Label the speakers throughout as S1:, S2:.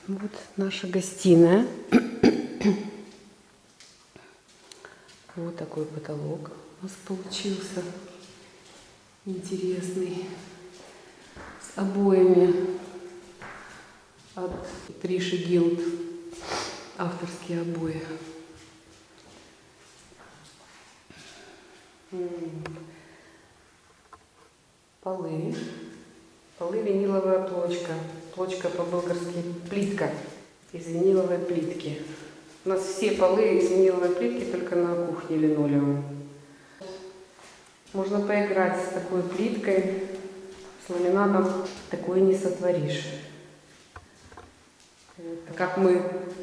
S1: Вот наша гостиная. Вот такой потолок у нас получился интересный, с обоями от Триши Гилд, авторские обои. Полы виниловая плочка, плочка по-болгарски плитка из виниловой плитки. У нас все полы из виниловой плитки, только на кухне линолеум. Можно поиграть с такой плиткой, с ламинатом, такое не сотворишь. Как мы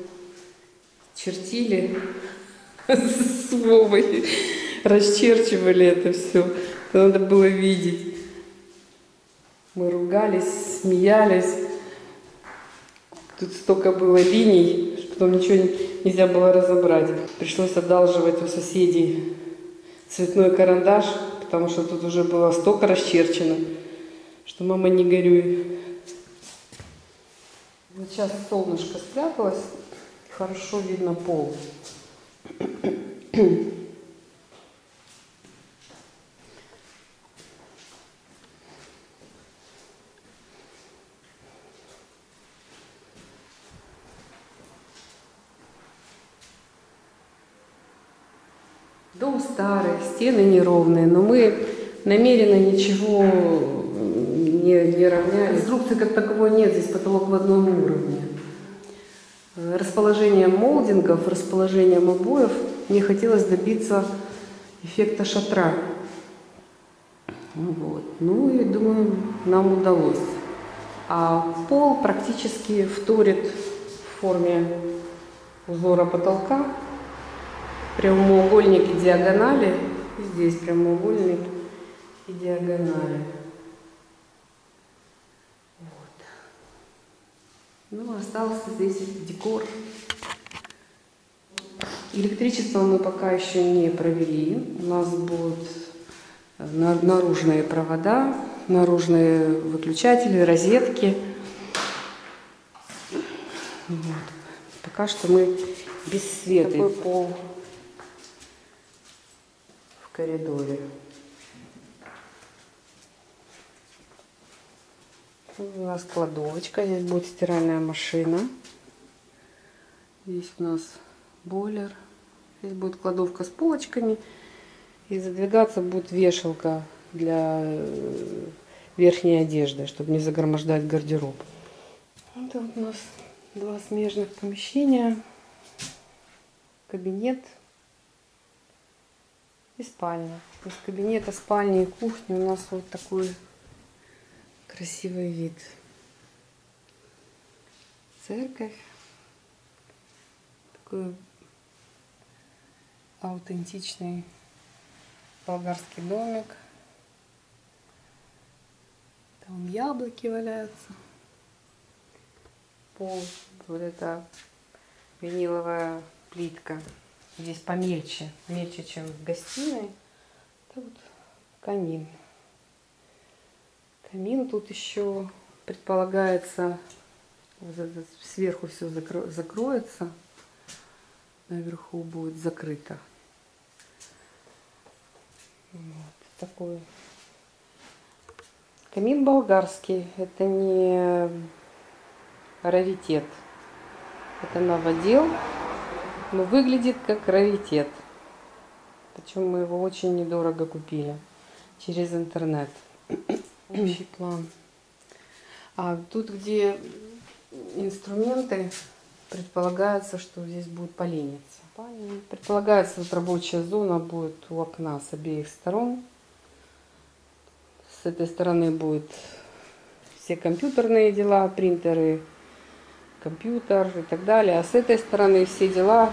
S1: чертили с Вовой, расчерчивали это все, надо было видеть. Мы ругались, смеялись. Тут столько было линий, что потом ничего нельзя было разобрать. Пришлось одалживать у соседей цветной карандаш, потому что тут уже было столько расчерчено, что мама не горюй. Вот сейчас солнышко спряталось, хорошо видно пол. Дом старый, стены неровные, но мы намеренно ничего не равняли. Конструкции как таковой нет, здесь потолок в одном уровне. Расположением молдингов, расположением обоев мне хотелось добиться эффекта шатра. Вот. Ну и думаю, нам удалось. А пол практически вторит в форме узора потолка. Прямоугольник и диагонали. Здесь прямоугольник и диагонали. Вот. Ну, остался здесь декор. Электричество мы пока еще не провели. У нас будут наружные провода, наружные выключатели, розетки. Вот. Пока что мы без света. Такой пол в коридоре. У нас кладовочка, здесь будет стиральная машина. Здесь у нас бойлер. Здесь будет кладовка с полочками. И задвигаться будет вешалка для верхней одежды, чтобы не загромождать гардероб. Это вот у нас два смежных помещения. Кабинет и спальня. Из кабинета, спальни и кухни у нас вот такой красивый вид. Церковь. Такой аутентичный болгарский домик. Там яблоки валяются. Пол, вот это виниловая плитка. Здесь помельче, мельче, чем в гостиной. Это вот камин. Камин тут еще предполагается, вот сверху все закроется, наверху будет закрыто. Вот такой камин болгарский. Это не раритет, это новодел. Но выглядит как раритет. Причем мы его очень недорого купили через интернет. Общий план. А тут, где инструменты, предполагается, что здесь будет поленница. Предполагается, вот рабочая зона будет у окна с обеих сторон. С этой стороны будут все компьютерные дела, принтеры, компьютер и так далее. А с этой стороны все дела,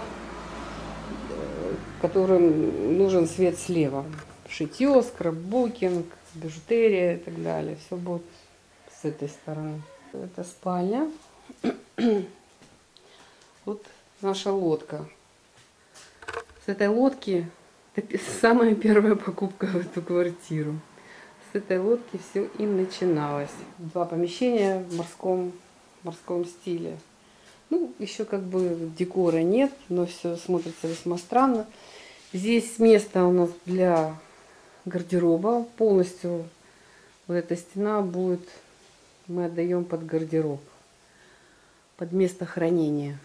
S1: которым нужен свет слева. Шитье, скраббукинг, бижутерия и так далее. Все будет с этой стороны. Это спальня. Вот наша лодка. С этой лодки это самая первая покупка в эту квартиру. С этой лодки все и начиналось. Два помещения в морском стиле. Ну, еще как бы декора нет, но все смотрится весьма странно. Здесь место у нас для гардероба. Полностью вот эта стена будет, мы отдаем под гардероб, под место хранения.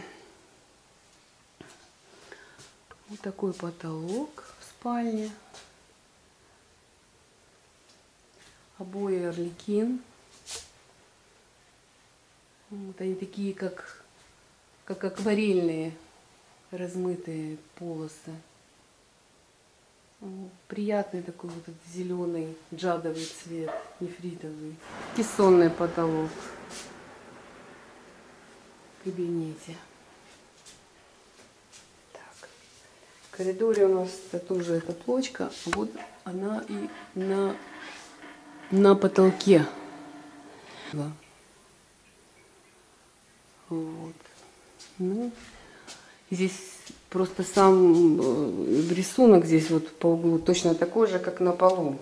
S1: Вот такой потолок в спальне. Обои Арлекин. Вот они такие, как акварельные, размытые полосы. Приятный такой вот этот зеленый джадовый цвет, нефритовый. Кессонный потолок в кабинете. Так. В коридоре у нас тоже эта плочка. Вот она и на потолке. Вот. Ну, здесь просто сам рисунок здесь вот по углу точно такой же, как на полу.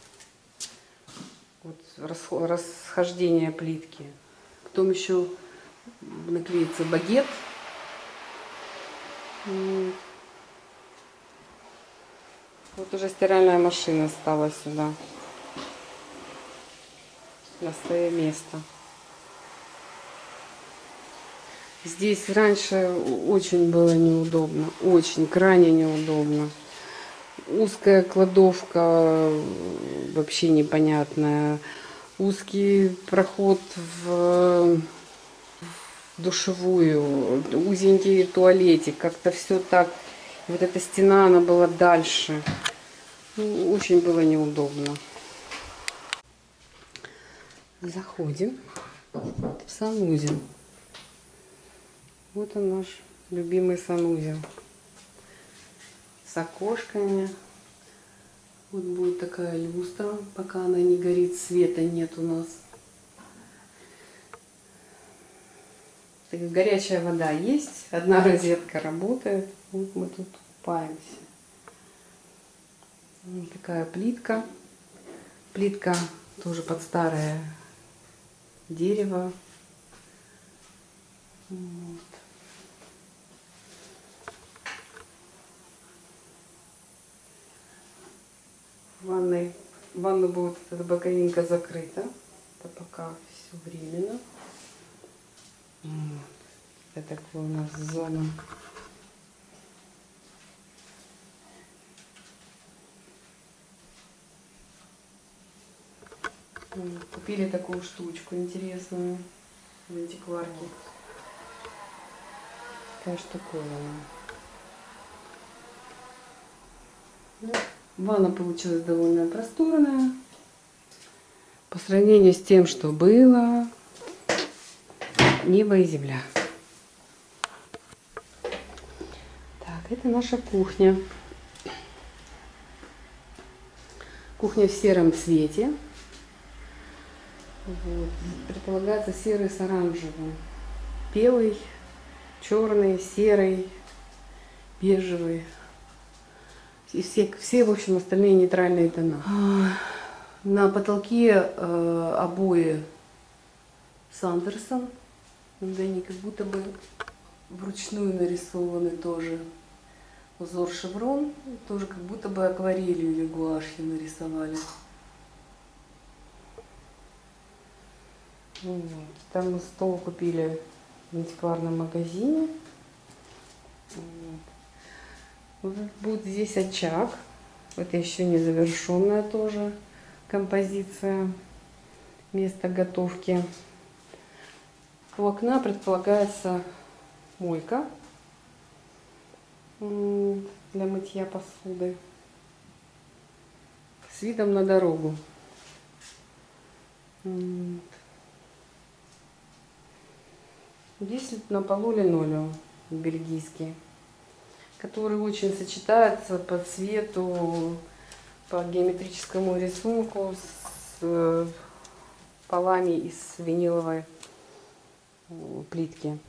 S1: Вот расхождение плитки. Потом еще наклеится багет. Вот уже стиральная машина стала сюда на свое место. Здесь раньше очень было неудобно, очень крайне неудобно. Узкая кладовка, вообще непонятная. Узкий проход в душевую, узенький туалетик. Как-то все так. Вот эта стена, она была дальше. Ну, очень было неудобно. Заходим в санузел. Вот он наш любимый санузел. С окошками. Вот будет такая люстра, пока она не горит, света нет у нас. Так, горячая вода есть, одна розетка работает. Вот мы тут купаемся. Вот такая плитка. Плитка тоже под старое дерево. Вот. Ванна будет эта боковинка закрыта. Это пока все временно. Вот. Это такая у нас зона. Вот. Купили такую штучку интересную в антикварке. Такая штуковина. Ну, ванна получилась довольно просторная. По сравнению с тем, что было, небо и земля. Так, это наша кухня. Кухня в сером цвете. Вот. Предполагается серый с оранжевым. Белый, черный, серый, бежевый. И все, в общем, остальные нейтральные тона. На потолке обои Сандерсон. Да, они как будто бы вручную нарисованы тоже. Узор шеврон. Тоже как будто бы акварелью или гуашью нарисовали. Вот. Там мы стол купили в антикварном магазине. Вот. Будет здесь очаг. Это еще не завершенная тоже композиция. Место готовки. У окна предполагается мойка для мытья посуды с видом на дорогу. Здесь на полу линолеум бельгийский, который очень сочетается по цвету, по геометрическому рисунку с полами из виниловой плитки.